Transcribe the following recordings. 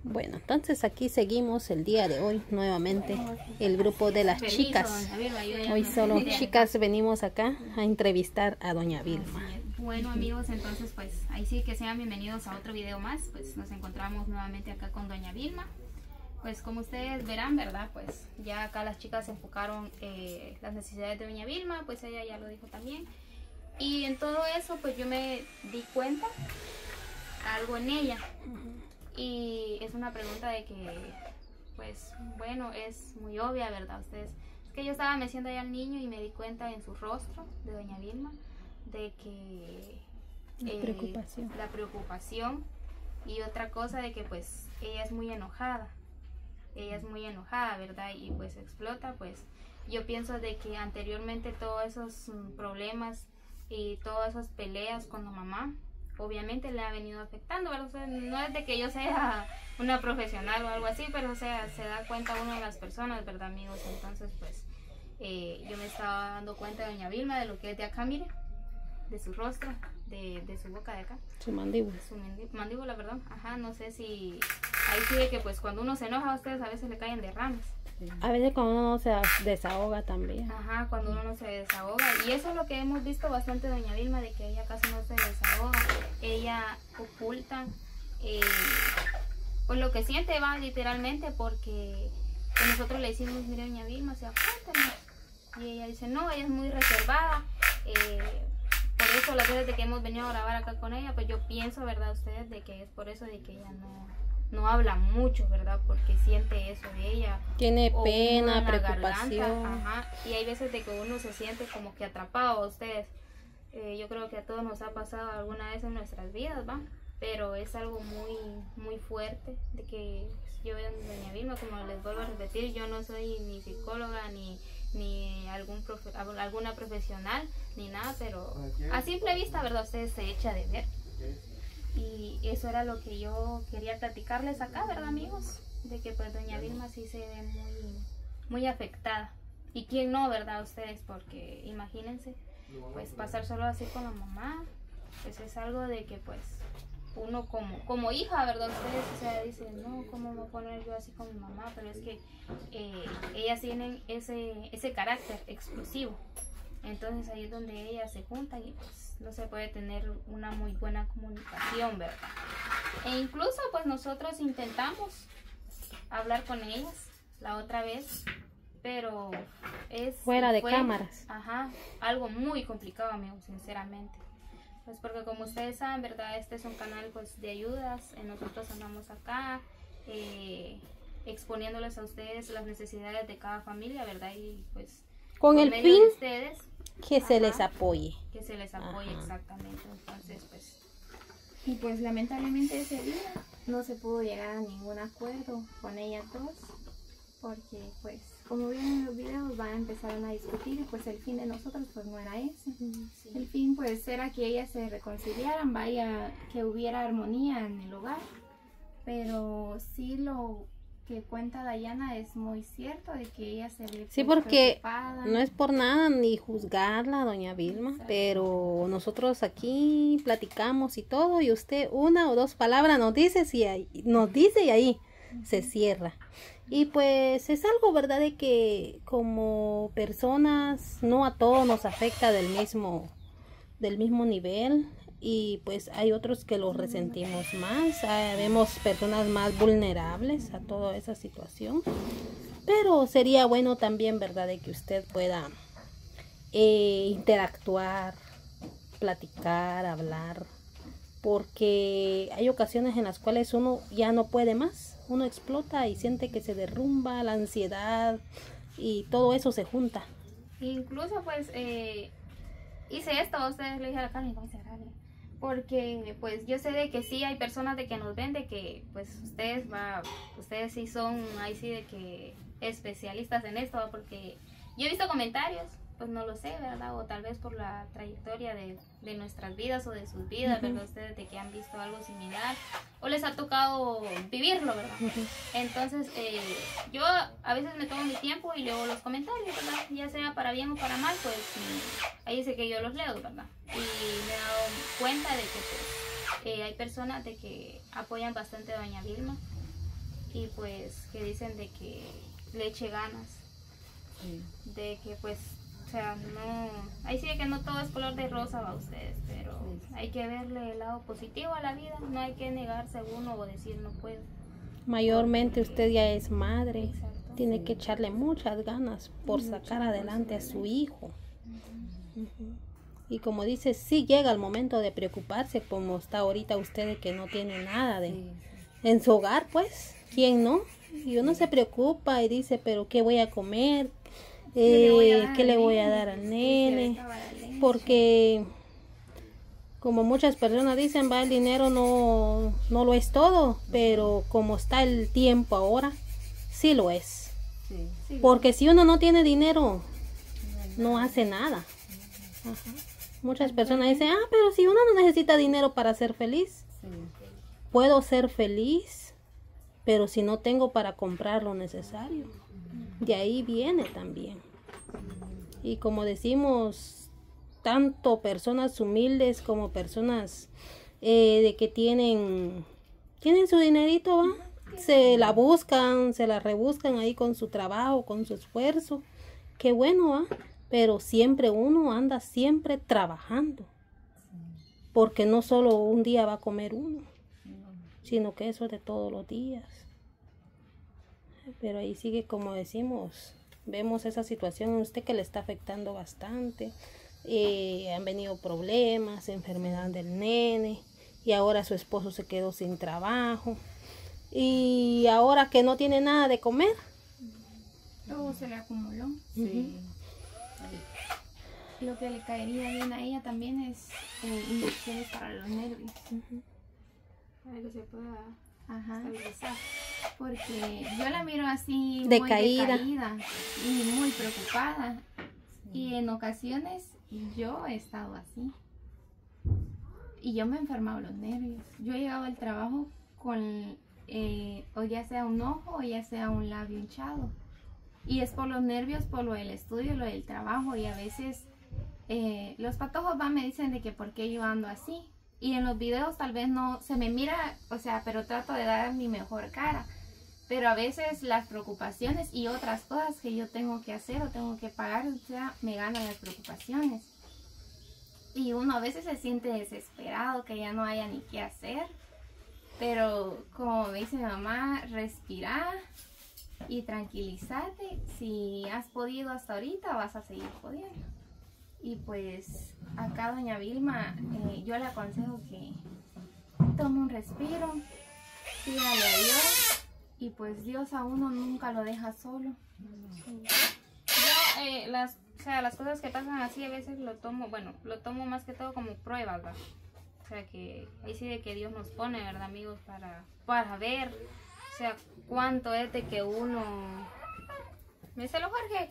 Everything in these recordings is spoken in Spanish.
Bueno, entonces aquí seguimos el día de hoy nuevamente el grupo de las chicas. Hoy solo chicas venimos acá a entrevistar a doña Vilma. Bueno amigos, entonces pues ahí sí que sean bienvenidos a otro video más. Pues nos encontramos nuevamente acá con doña Vilma. Pues como ustedes verán, ¿verdad? Pues ya acá las chicas se enfocaron las necesidades de doña Vilma, pues ella ya lo dijo también. Y en todo eso pues yo me di cuenta algo en ella. Y es una pregunta de que, pues, bueno, es muy obvia, ¿verdad? Ustedes, es que yo estaba meciendo ahí al niño y me di cuenta en su rostro de doña Vilma de que la preocupación y otra cosa de que, pues, ella es muy enojada. Ella es muy enojada, ¿verdad? Y pues explota, pues, yo pienso de que anteriormente todos esos problemas y todas esas peleas con la mamá, obviamente le ha venido afectando, ¿verdad? O sea, no es de que yo sea una profesional o algo así, pero o sea, se da cuenta uno de las personas, ¿verdad, amigos? Entonces, pues, yo me estaba dando cuenta de doña Vilma, de lo que es de acá, mire, de su rostro, de su boca de acá. Su mandíbula. Su mandíbula, perdón. Ajá, no sé si... Ahí sí de que pues cuando uno se enoja a ustedes a veces le caen derrames. A veces cuando uno no se desahoga también. Ajá, cuando uno no se desahoga. Y eso es lo que hemos visto bastante de doña Vilma, de que ella casi no se desahoga. Ella oculta pues lo que siente, va, literalmente, porque pues nosotros le decimos, mire doña Vilma, se cuéntanos. Y ella dice, no, ella es muy reservada. Por eso las veces de que hemos venido a grabar acá con ella, pues yo pienso, ¿verdad, ustedes? De que es por eso de que ella no habla mucho, ¿verdad? Porque siente eso de ella. Tiene pena, preocupación. Ajá. Y hay veces de que uno se siente como que atrapado a ustedes. Yo creo que a todos nos ha pasado alguna vez en nuestras vidas, ¿va? Pero es algo muy, muy fuerte de que yo veo a doña Vilma, como les vuelvo a repetir, yo no soy ni psicóloga ni alguna profesional ni nada, pero a simple vista, ¿verdad? Ustedes se echa de ver. Y eso era lo que yo quería platicarles acá, ¿verdad, amigos? De que pues doña Vilma sí se ve muy, muy afectada. Y quién no, ¿verdad, ustedes? Porque imagínense, pues pasar solo así con la mamá, pues es algo de que pues uno como hija, ¿verdad? Ustedes, o sea, dicen, no, ¿cómo me voy a poner yo así con mi mamá? Pero es que ellas tienen ese carácter explosivo. Entonces ahí es donde ellas se juntan y pues no se puede tener una muy buena comunicación, ¿verdad? E incluso pues nosotros intentamos hablar con ellas la otra vez, pero fue cámaras. Ajá, algo muy complicado, amigos, sinceramente. Pues porque como ustedes saben, ¿verdad? Este es un canal pues de ayudas. Nosotros andamos acá exponiéndoles a ustedes las necesidades de cada familia, ¿verdad? Y pues con el fin de ustedes, que se les apoye. Que se les apoye, exactamente. Entonces, pues... Y pues lamentablemente ese día no se pudo llegar a ningún acuerdo con ellas dos, porque pues como vieron en los videos van a empezar a discutir y pues el fin de nosotros pues no era ese. Sí. El fin pues era que ellas se reconciliaran, vaya, que hubiera armonía en el hogar, pero sí lo que cuenta Dayana es muy cierto, de que ella se ve sí, porque preocupada. No es por nada ni juzgarla, doña Vilma. Exacto. Pero nosotros aquí platicamos y todo, y usted una o dos palabras nos dice y ahí se cierra. Y pues es algo, ¿verdad? De que como personas no a todos nos afecta del mismo nivel. Y pues hay otros que los resentimos más, vemos personas más vulnerables a toda esa situación, pero sería bueno también, ¿verdad?, de que usted pueda interactuar, platicar, hablar, porque hay ocasiones en las cuales uno ya no puede más, uno explota y siente que se derrumba, la ansiedad y todo eso se junta. Incluso pues hice esto, a ustedes le dije a la Carmen, vamos a cerrarle. Porque pues yo sé de que sí hay personas de que nos ven, de que pues ustedes sí son ahí sí de que especialistas en esto, porque yo he visto comentarios, pues no lo sé, ¿verdad? O tal vez por la trayectoria de nuestras vidas o de sus vidas, ¿verdad? Ustedes de que han visto algo similar o les ha tocado vivirlo, ¿verdad? Entonces yo a veces me tomo mi tiempo y leo los comentarios, ¿verdad? Ya sea para bien o para mal, pues ahí dice que yo los leo, ¿verdad? Y me he dado cuenta de que pues, hay personas de que apoyan bastante a doña Vilma y pues que dicen de que le eche ganas, de que pues, o sea, no, ahí sí que no todo es color de rosa para ustedes, pero hay que verle el lado positivo a la vida, no hay que negarse a uno o decir no puedo. Mayormente usted ya es madre, tiene que echarle muchas ganas por sacar adelante a su hijo. Y como dice, sí llega el momento de preocuparse, como está ahorita usted de que no tiene nada en su hogar, pues, ¿quién no? Y uno se preocupa y dice, pero ¿qué voy a comer? ¿Qué le voy a dar al nene? Porque como muchas personas dicen, va, el dinero no lo es todo, pero como está el tiempo ahora, sí lo es. Porque si uno no tiene dinero, no hace nada. Muchas personas dicen, pero si uno no necesita dinero para ser feliz, puedo ser feliz, pero si no tengo para comprar lo necesario, de ahí viene también. Y como decimos, tanto personas humildes como personas de que tienen su dinerito, ¿va? Se la buscan, se la rebuscan ahí con su trabajo, con su esfuerzo. Qué bueno, ¿va? Pero siempre uno anda siempre trabajando, porque no solo un día va a comer uno, sino que eso es de todos los días. Pero ahí sigue, como decimos, vemos esa situación en usted que le está afectando bastante. Han venido problemas, enfermedad del nene, y ahora su esposo se quedó sin trabajo, y ahora que no tiene nada de comer, todo se le acumuló. Lo que le caería bien a ella también es inyecciones para los nervios. Para que se pueda estabilizar. Porque yo la miro así decaída y muy preocupada. Y en ocasiones yo he estado así. Y yo me he enfermado los nervios. Yo he llegado al trabajo con o ya sea un ojo o ya sea un labio hinchado. Y es por los nervios, por lo del estudio, lo del trabajo, y a veces los patojos me dicen de que por qué yo ando así. Y en los videos tal vez no se me mira, o sea, pero trato de dar mi mejor cara. Pero a veces las preocupaciones y otras cosas que yo tengo que hacer o tengo que pagar, o sea, me ganan las preocupaciones. Y uno a veces se siente desesperado, que ya no haya ni qué hacer. Pero como me dice mi mamá, respirar y tranquilízate. Si has podido hasta ahorita, vas a seguir pudiendo. Y pues acá doña Vilma, yo le aconsejo que tome un respiro, pídale a Dios, y pues Dios a uno nunca lo deja solo. Yo las cosas que pasan así a veces lo tomo más que todo como pruebas, ¿verdad? O sea que ahí sí de que Dios nos pone, ¿verdad, amigos? Para ver, o sea, cuánto es de que uno... Díselo, Jorge,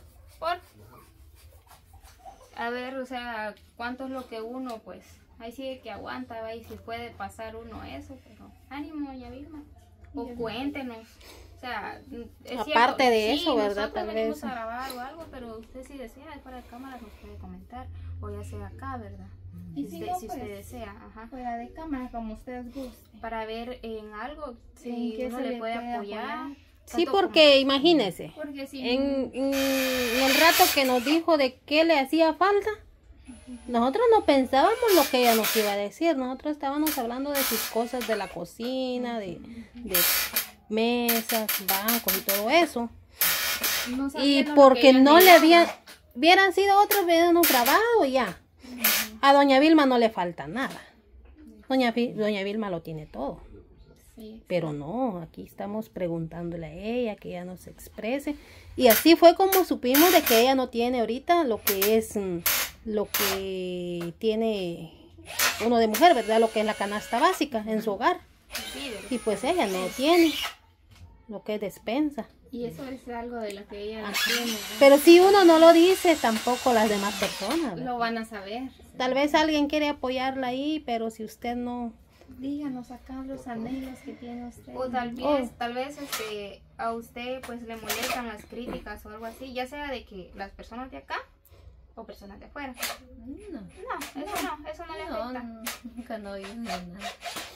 a ver, o sea, cuánto es lo que uno, pues, ahí sí de que aguanta, ¿va? Y si puede pasar uno eso, pero ánimo, doña Vilma, o cuéntenos, o sea, es aparte cierto, de eso, ¿verdad? Nosotros Tal venimos vez a grabar o algo, pero usted si desea, fuera de cámara nos puede comentar, o ya sea acá, ¿verdad? Y si no, si pues, usted desea, fuera de cámara, como ustedes gusten. para ver en algo, Sí, si uno le puede apoyar. sí, tanto porque imagínese, Porque si en el rato que nos dijo de qué le hacía falta, nosotros no pensábamos lo que ella nos iba a decir. Nosotros estábamos hablando de sus cosas de la cocina, de mesas, bancos y todo eso. no sabía Y lo porque que ella no le miraba. hubieran sido otros videos grabados ya. A doña Vilma no le falta nada. Doña Vilma lo tiene todo. Sí. Pero no, aquí estamos preguntándole a ella que ella nos exprese. Y así fue como supimos de que ella no tiene ahorita lo que es, lo que tiene uno de mujer, ¿verdad? Lo que es la canasta básica en su hogar. Y pues ella no tiene lo que es despensa. Y eso es algo de lo que ella tiene, ¿no? Pero si uno no lo dice, tampoco las demás personas, ¿verdad? Lo van a saber. Tal vez alguien quiere apoyarla ahí, pero si usted no... Díganos acá los anhelos que tiene usted. O tal vez a usted pues le molestan las críticas o algo así, ya sea de que las personas de acá o personas de afuera. No, No, eso no le afecta. nunca no oí nada.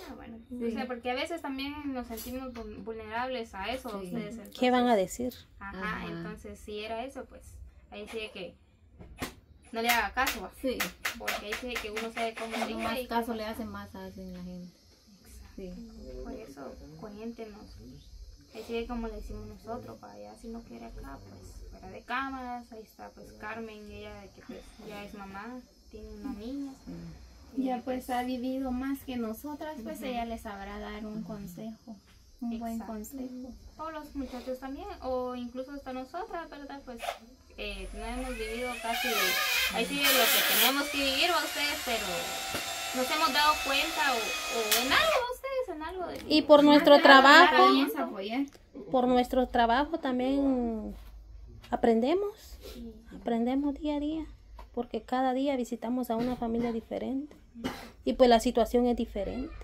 Bueno, o sea, porque a veces también nos sentimos vulnerables a eso. Sí. Ustedes, entonces, ¿Qué van a decir? Ajá, entonces si era eso, pues ahí sí de que no le haga caso, ¿va? Sí. Porque ahí sí de que uno sabe cómo Entre dice más y caso cómo- le hacen, más hacen la gente. Sí. Por eso, cuéntenos. Ahí sí de como le decimos nosotros, para allá si no quiere acá, pues fuera de cámaras. Ahí está pues Carmen, ella de que pues ya es mamá, tiene una niña. Y Ya pues ha vivido más que nosotras, pues ella les sabrá dar un consejo, un buen Exacto. consejo. O los muchachos también, o incluso hasta nosotras, ¿verdad? Pues no hemos vivido casi, ahí sí de lo que tenemos que vivir a ustedes, pero nos hemos dado cuenta o en algo ustedes, en algo. Y por nuestro trabajo, Vamos a apoyar. por nuestro trabajo también aprendemos día a día, porque cada día visitamos a una familia diferente y pues la situación es diferente.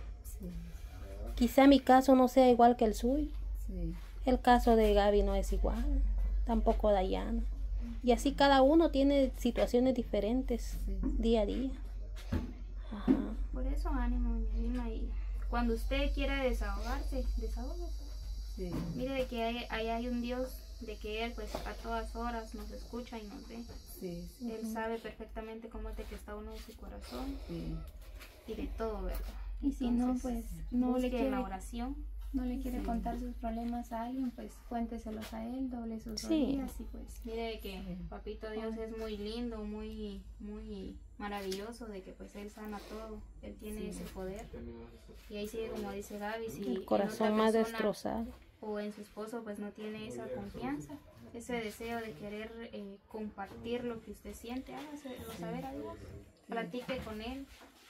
Quizá mi caso no sea igual que el suyo, Sí. el caso de Gaby no es igual, tampoco Dayana, y así cada uno tiene situaciones diferentes día a día. Ajá. Por eso ánimo, doña Vilma, y cuando usted quiera desahogarse, desahógese. Sí. Mire de que ahí hay un Dios, de que Él pues a todas horas nos escucha y nos ve. Sí. Él sabe perfectamente cómo es de que está uno en su corazón Sí. y de todo, ¿verdad? Y si no, pues no le busque quiere, la oración. no le quiere contar sus problemas a alguien, pues cuénteselos a él, doble sus Sí. rodillas y pues Mire de que Papito Dios es muy lindo, muy, muy maravilloso, de que pues Él sana todo, Él tiene ese poder. Y ahí sigue como dice Gaby, si El en corazón otra más persona destrozado. o en su esposo pues no tiene esa confianza, ese deseo de querer compartir lo que usted siente, hágaselo saber a Dios, platique con Él.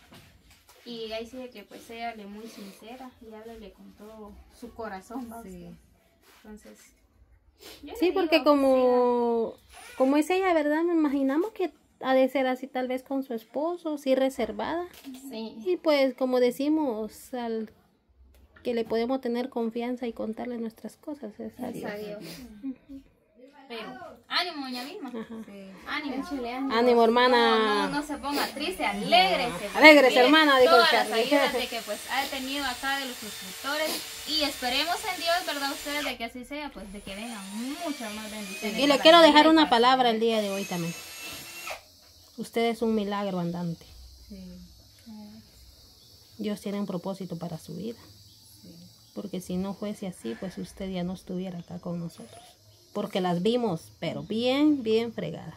Y ahí sí de que pues séale muy sincera y háblele con todo su corazón, ¿va usted? Entonces, yo Sí, le porque digo, como es ella, ¿verdad? Me imaginamos que ha de ser así tal vez con su esposo, sí reservada. sí. Y pues como decimos, al que le podemos tener confianza y contarle nuestras cosas es a Dios. Dios. pero ánimo, doña Vilma, Sí. ánimo. Échale ánimo. Ánimo, hermana. No se ponga triste, alégrese. Alégrese, Mire hermana, dijo todas Charlie. las ayudas de que pues ha tenido acá de los suscriptores y esperemos en Dios, ¿verdad? Ustedes de que así sea, pues de que vengan muchas más bendiciones. Y le para quiero la dejar vida y una para palabra el día de hoy también. Usted es un milagro andante. Sí. Dios tiene un propósito para su vida. Porque si no fuese así, pues usted ya no estuviera acá con nosotros. Porque las vimos, pero bien, bien fregadas.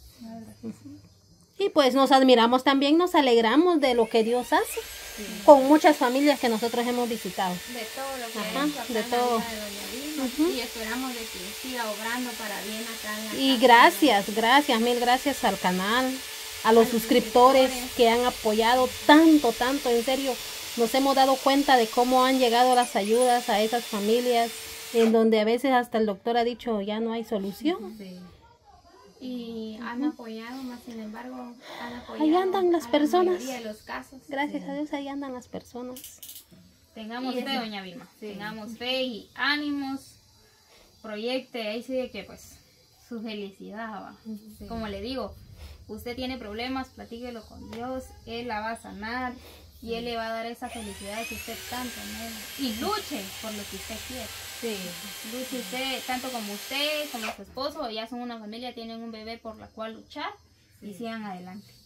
Y pues nos admiramos también, nos alegramos de lo que Dios hace con muchas familias que nosotros hemos visitado. De todo lo que Ajá, ha hecho acá de en la todo. vida de Doña Vilma. Y esperamos de que siga obrando para bien acá en la Y casa. mil gracias al canal, a los suscriptores que han apoyado tanto, en serio. Nos hemos dado cuenta de cómo han llegado las ayudas a esas familias, en donde a veces hasta el doctor ha dicho ya no hay solución. Sí. Y han apoyado, más sin embargo, han apoyado Ahí andan las a la personas. mayoría de los casos. Gracias a Dios ahí andan las personas. Tengamos Y fe, eso- doña Vilma. sí. Tengamos fe y ánimos. Proyecte, ahí sí de que pues su felicidad va. Sí. Como le digo, usted tiene problemas, platíquelo con Dios, Él la va a sanar y Él le va a dar esa felicidad que usted tanto anhela. Y luche por lo que usted quiere. Sí. Luche usted, tanto como usted, como su esposo, ya son una familia, tienen un bebé por la cual luchar y sigan adelante.